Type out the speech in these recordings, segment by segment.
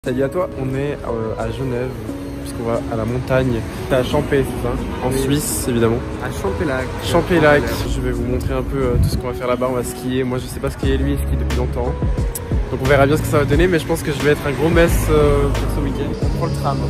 Salut à toi, on est à Genève, puisqu'on va à la montagne. C'est à Champé, c'est ça? En Suisse, évidemment. À Champélac. Champélac. Je vais vous montrer un peu tout ce qu'on va faire là-bas. On va skier. Moi, je sais pas skier, lui, il skie depuis longtemps. Donc on verra bien ce que ça va donner, mais je pense que je vais être un gros mess pour ce week-end. On prend le tram.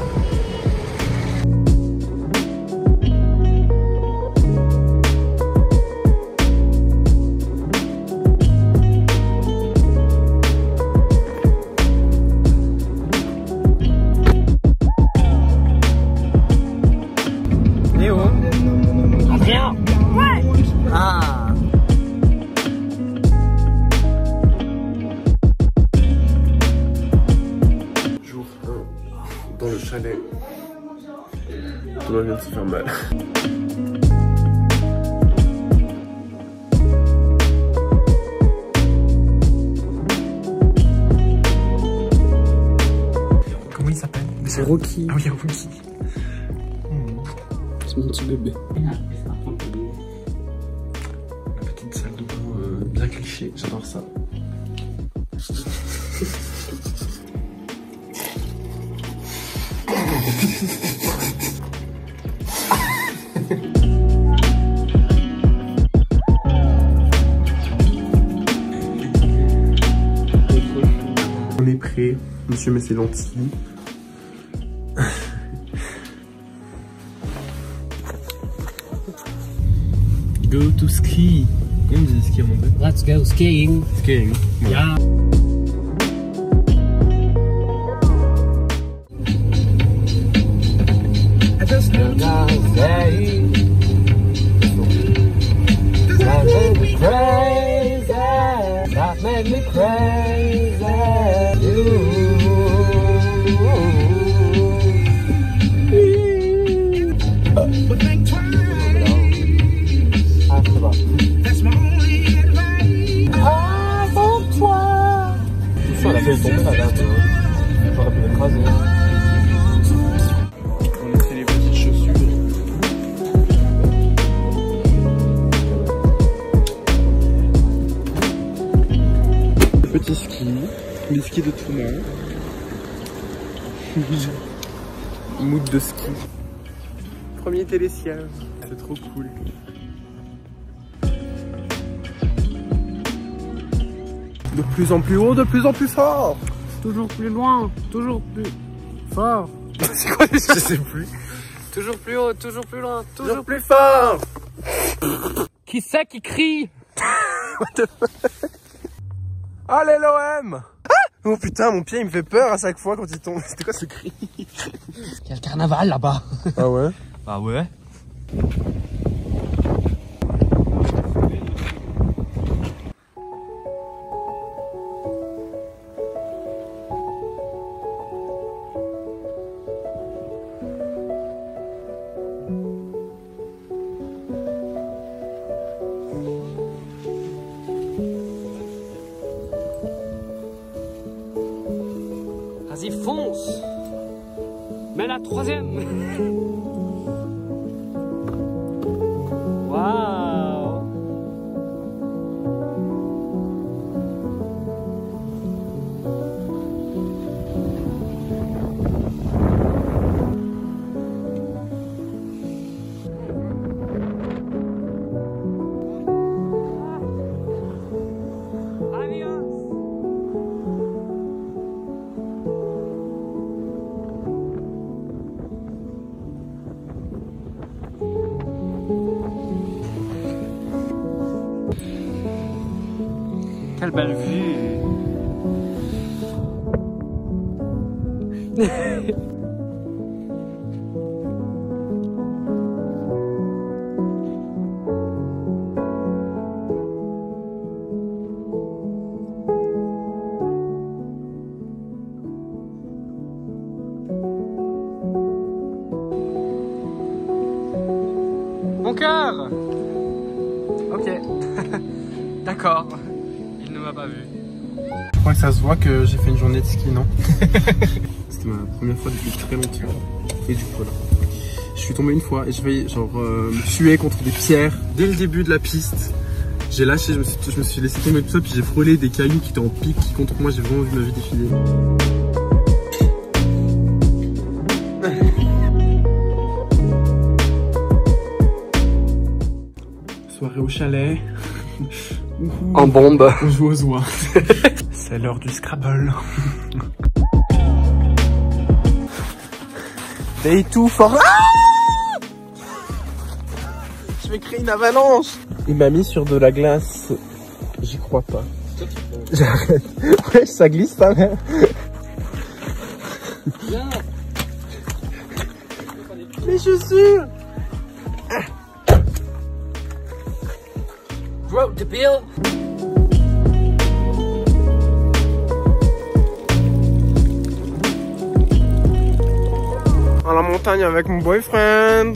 Dans le chalet, Thomas vient de se faire mal. Comment il s'appelle? C'est Rocky. Ah oui, Rocky. C'est mon petit bébé. La petite salle de bain bien cliché, j'adore ça. On est prêt, monsieur met ses lentilles. Go to ski. Comment on dit ski en anglais? Let's go skiing. Skiing. Bon. Yeah. That made me crazy. Ça, elle a fait tomber la dame. J'aurais pu l'écraser. On a fait les petites chaussures. Le petit ski, les skis de Thomas. Mood de ski. Premier télésiège. C'est trop cool. De plus en plus haut, de plus en plus fort. Toujours plus loin, toujours plus fort. C'est quoi déjà? Je sais plus. Toujours plus haut, toujours plus loin, Toujours plus fort. Qui c'est qui crie? What the fuck? Allez l'OM! Oh putain, mon pied il me fait peur à chaque fois quand il tombe. C'était quoi ce cri? Il y a le carnaval là-bas. Ah ouais? Ah ouais? Vas-y, fonce! Mets la troisième! Waouh! Quelle belle vue! Mon cœur! Ok. D'accord. Il ne m'a pas vu. Je crois que ça se voit que j'ai fait une journée de ski, non? C'était ma première fois depuis très longtemps. Et du coup, voilà. Je suis tombé une fois et je vais genre me tuer contre des pierres dès le début de la piste. J'ai lâché, je me suis laissé tomber tout ça, puis j'ai frôlé des cailloux qui étaient en pique contre moi. J'ai vraiment vu ma vie défiler. soirée au chalet. En bombe. On joue aux oies. C'est l'heure du Scrabble. Day 2 for... Ah, je vais créer une avalanche. Il m'a mis sur de la glace. J'y crois pas. J'arrête. Ouais, ça glisse ta mère. Mes chaussures. Broke the bill. À la montagne avec mon boyfriend.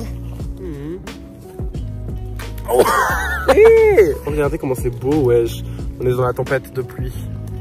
Oh. Hey, regardez comment c'est beau, wesh. On est dans la tempête de pluie.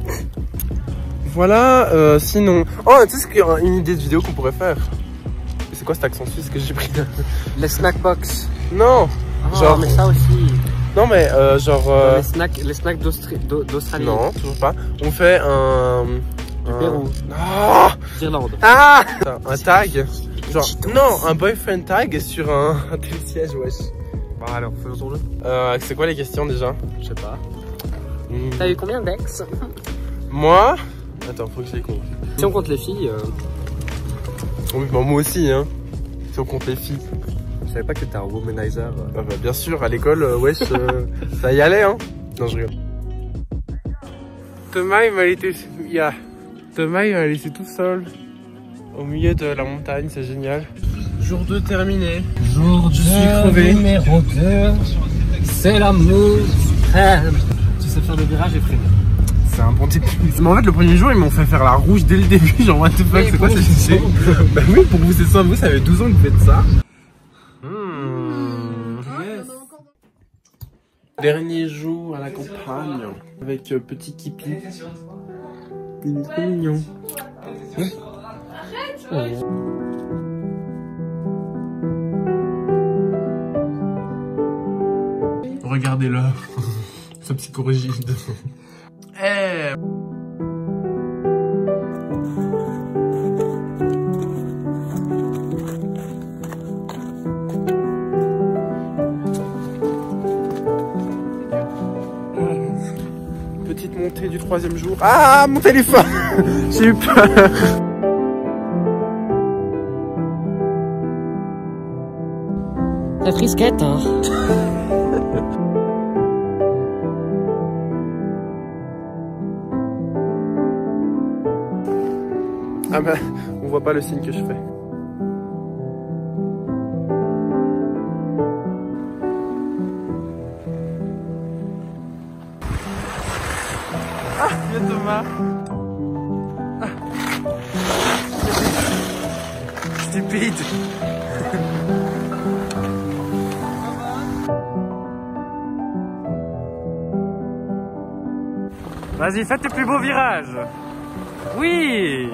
Voilà, sinon... Oh, tu sais ce qu'il y a une idée de vidéo qu'on pourrait faire? C'est quoi cet accent suisse que j'ai pris? Les snack box. Non, Genre, mais ça aussi. Non mais genre... Les snacks d'Australie. Non, toujours pas. On fait un... Du Pérou. Ah, D'Irlande. ah, un tag. Genre, non, un boyfriend tag sur un télésiège, wesh. Bah alors, faisons-le. C'est quoi les questions déjà? Je sais pas. T'as eu combien d'ex? Moi? Attends, faut que je les compte. Si on compte les filles... Oui, bah moi aussi, hein. Si on compte les filles. Je savais pas que t'étais un womanizer. Ah bah bien sûr, à l'école, wesh, ça y allait, hein. Non, je rigole. Thomas, il m'a laissé... Thomas, il m'a laissé tout seul. Au milieu de la montagne, c'est génial. Jour 2 terminé. Jour je suis crevé. Numéro 2, c'est l'amour suprême. Tu sais faire le virage et freiner. C'est un bon type. Mais en fait, le premier jour, ils m'ont fait faire la rouge dès le début. Genre, what the fuck, c'est quoi cette idée? Bah oui, pour vous, c'est ça. Vous, ça fait 12 ans que vous faites ça. Yes. Dernier jour à la campagne avec petit Kipi. Il est trop mignon. Oh. Regardez-le. Sa psychorigide. Hey. Petite montée du 3e jour. Ah, mon téléphone. J'ai eu peur. La frisquette, hein. Ah bah, on voit pas le signe que je fais. Ah, il y a Thomas. Ah. Stupide. Vas-y, fais tes plus beaux virages. Oui.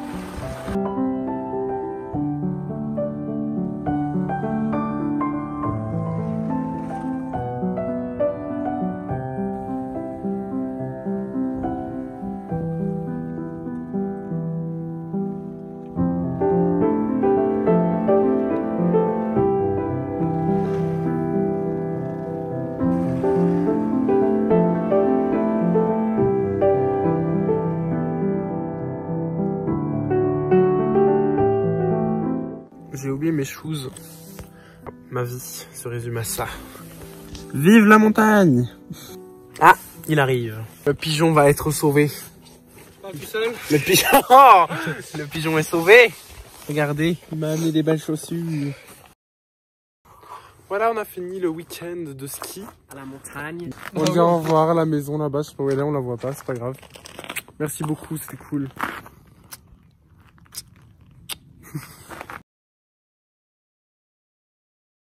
J'ai oublié mes shoes. Ma vie se résume à ça. Vive la montagne! Ah, il arrive. Le pigeon va être sauvé. Pas tout seul. Le pigeon, oh, le pigeon est sauvé. Regardez, il m'a amené des belles chaussures. Voilà, on a fini le week-end de ski. À la montagne. On vient voir la maison là-bas, je sais pas où elle est, on la voit pas, c'est pas grave. Merci beaucoup, c'était cool.